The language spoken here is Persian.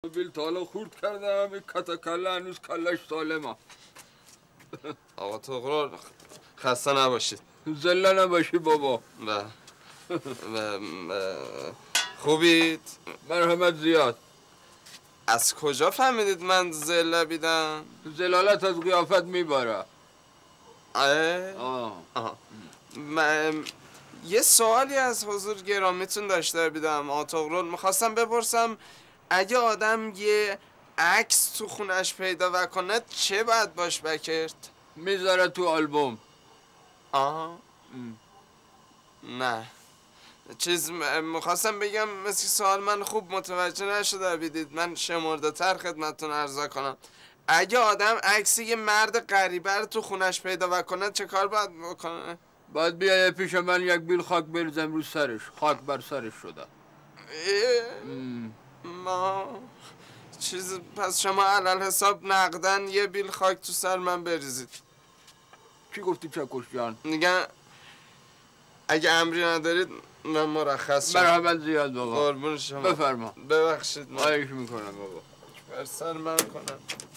بیل تا حالا خورد کردم، این کله هنوز کلش سالمه. آقا طغرل خسته نباشید. زله نباشی بابا. خوبید؟ مرحمت زیاد. از کجا فهمیدید من زله بیدم؟ زلالت از قیافت میباره. یه سوالی از حضور گرامیتون داشته بیدم آقا طغرل. میخواستم بپرسم اگه آدم یه عکس تو خونش پیدا وکنه چه باید باش بکرد؟ میذاره تو آلبوم. نه میخواستم بگم مثل سوال من خوب متوجه نشده بیدید، من شمرده تر خدمتتون عرضه کنم. اگه آدم عکس یه مرد غریبه رو تو خونش پیدا وکنه چه کار باید بکنه؟ باید بیایه پیش من یک بیل خاک بریزم رو سرش. خاک بر سرش شده. پس شما علل حساب نقدن یه بیل خاک تو سر من بریزید. چی گفتی چکش جان؟ میگن اگه امری ندارید من مرخص شم. مرحبت زیاد بابا. قربون شما. بفرما. ببخشید. خواهش میکنم بابا. بر سر من کنم.